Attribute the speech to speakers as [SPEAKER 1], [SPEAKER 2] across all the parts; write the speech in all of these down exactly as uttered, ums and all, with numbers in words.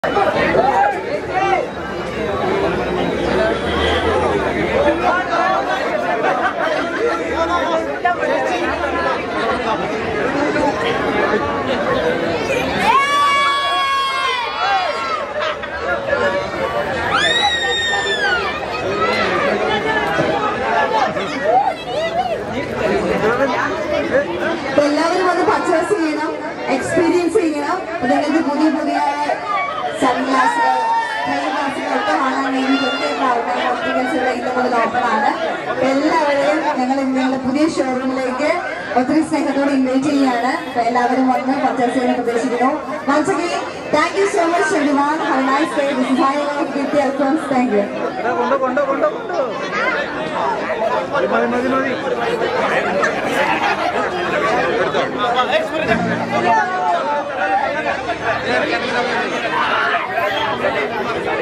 [SPEAKER 1] എല്ലാവരും അത് പർച്ചേസ് ചെയ്യണം, എക്സ്പീരിയൻസ് ചെയ്യണം. നിങ്ങൾക്ക് പുതിയ പുതിയ സൺഗ്ലാസുകൾ, ട്രെയിൻ ഗ്ലാസുകളൊക്കെ വാങ്ങാൻ വേണ്ടി പ്രത്യേക ആൾക്കാർ ഒപ്റ്റിക്കൽസിലൂടെ ഇന്ന് മുതൽ ഓപ്പൺ ആണ്. എല്ലാവരെയും ഞങ്ങൾ ഞങ്ങളുടെ പുതിയ ഷോറൂമിലേക്ക് ഒത്തിരി സ്നേഹത്തോടെ ഇൻവൈറ്റ് ചെയ്യുകയാണ്. എല്ലാവരും വന്ന് പർച്ചേസ് ചെയ്യാൻ പ്രതീക്ഷിക്കുന്നു. Once again, thank you so much everyone. Have a nice day. This is Hi of Kirti Alphonse. Thank you.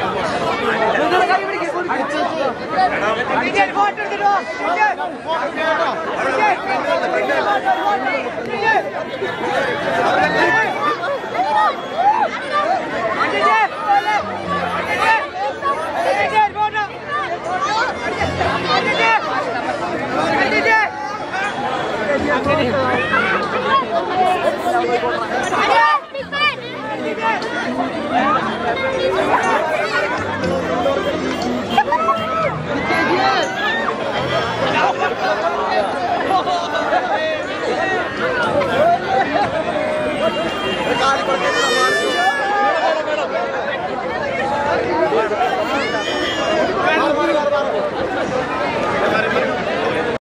[SPEAKER 2] Foto